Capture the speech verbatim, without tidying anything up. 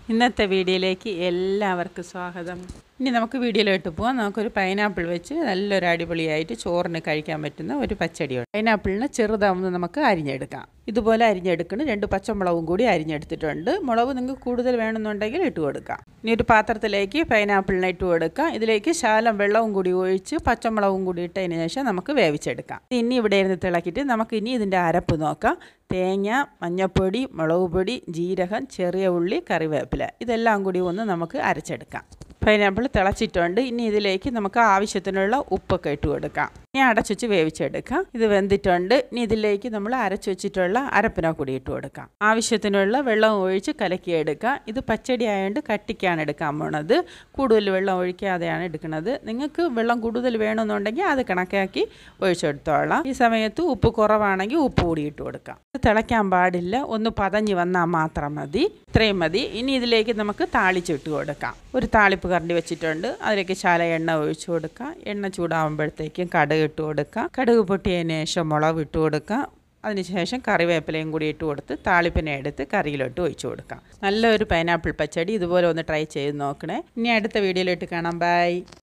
ഇന്നത്തെ വീഡിയോയിലേക്ക് എല്ലാവർക്കും സ്വാഗതം. ഇനി നമുക്ക് വീഡിയോയിലോട്ട് പോകാം. നമുക്കൊരു പൈനാപ്പിൾ വെച്ച് നല്ലൊരു അടിപൊളിയായിട്ട് ചോറിന് കഴിക്കാൻ പറ്റുന്ന ഒരു പച്ചടിയുണ്ട്. പൈനാപ്പിളിന് ചെറുതാവുന്ന നമുക്ക് അരിഞ്ഞെടുക്കാം. ഇതുപോലെ അരിഞ്ഞെടുക്കണം. രണ്ട് പച്ചമുളകും കൂടി അരിഞ്ഞെടുത്തിട്ടുണ്ട്. മുളക് നിങ്ങൾക്ക് കൂടുതൽ വേണമെന്നുണ്ടെങ്കിൽ ഇട്ട് കൊടുക്കാം. ഇനി ഒരു പാത്രത്തിലേക്ക് പൈനാപ്പിളിനെ ഇട്ട് കൊടുക്കാം. ഇതിലേക്ക് ശകലം വെള്ളവും കൂടി ഒഴിച്ച് പച്ചമുളകും കൂടി ഇട്ടതിന് ശേഷം നമുക്ക് വേവിച്ചെടുക്കാം. ഇനി ഇവിടെ ഇരുന്ന് തിളക്കിയിട്ട് നമുക്ക് ഇനി ഇതിൻ്റെ അരപ്പ് നോക്കാം. തേങ്ങ, മഞ്ഞൾപ്പൊടി, മുളക് പൊടി, ജീരകം, ചെറിയ ഉള്ളി, കറിവേപ്പില ഇതെല്ലാം കൂടി ഒന്ന് നമുക്ക് അരച്ചെടുക്കാം. പൈനാപ്പിൾ തിളച്ചിട്ടുണ്ട്. ഇനി ഇതിലേക്ക് നമുക്ക് ആവശ്യത്തിനുള്ള ഉപ്പൊക്കെ ഇട്ട് കൊടുക്കാം. ഇനി അടച്ചു വെച്ച് വേവിച്ചെടുക്കാം. ഇത് വെന്തിട്ടുണ്ട്. ഇനി ഇതിലേക്ക് നമ്മൾ അരച്ചു വെച്ചിട്ടുള്ള അരപ്പിനെ കൂടി ഇട്ട് കൊടുക്കാം. ആവശ്യത്തിനുള്ള വെള്ളം ഒഴിച്ച് കലക്കിയെടുക്കാം. ഇത് പച്ചടി ആയതുകൊണ്ട് കട്ടിക്കാണ് എടുക്കാൻ പോണത്. കൂടുതൽ വെള്ളം ഒഴിക്കാതെയാണ് എടുക്കുന്നത്. നിങ്ങൾക്ക് വെള്ളം കൂടുതൽ വേണമെന്നുണ്ടെങ്കിൽ അത് കണക്കാക്കി ഒഴിച്ചെടുത്തോളാം. ഈ സമയത്ത് ഉപ്പ് കുറവാണെങ്കിൽ ഉപ്പ് കൂടി ഇട്ട് കൊടുക്കാം. ഇത് തിളയ്ക്കാൻ പാടില്ല. ഒന്ന് പതഞ്ഞ് വന്നാൽ മാത്രം മതി. ഇത്രയും മതി. ഇനി ഇതിലേക്ക് നമുക്ക് താളിച്ചിട്ട് കൊടുക്കാം. ഒരു താളിപ്പ് കരണ്ടി വെച്ചിട്ടുണ്ട്. അതിലേക്ക് ശാല എണ്ണ ഒഴിച്ചു കൊടുക്കാം. എണ്ണ ചൂടാകുമ്പോഴത്തേക്കും കടുക് ഇട്ട് കൊടുക്കാം. കടുക് പൊട്ടിയതിന് ശേഷം മുളക് ഇട്ട് കൊടുക്കാം. അതിനുശേഷം കറിവേപ്പിലയും കൂടി ഇട്ട് കൊടുത്ത് താളിപ്പിനെ എടുത്ത് കറിയിലോട്ട് ഒഴിച്ചു കൊടുക്കാം. നല്ലൊരു പൈനാപ്പിൾ പച്ചടി ഇതുപോലെ ഒന്ന് ട്രൈ ചെയ്ത് നോക്കണേ. ഇനി അടുത്ത വീഡിയോയിലോട്ട് കാണാം. ബൈ.